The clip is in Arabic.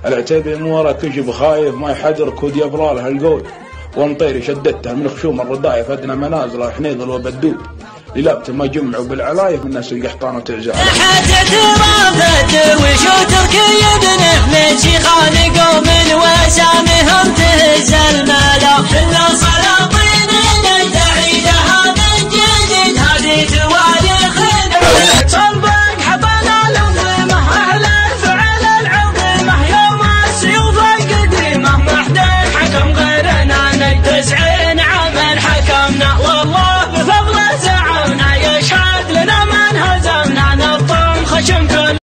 العتيبي من ورا كشب خايف ما يحدرك ودي ابراله القول، ومطيري شدتها من خشوم الردايف ادنى منازل حنيظل وبدود، للابته ما جمعوا بالعلايف من الناس القحطان وتعزال. حاجة رافد وشو تركي ابنه من شيخان قوم وسامهم تهز الملا.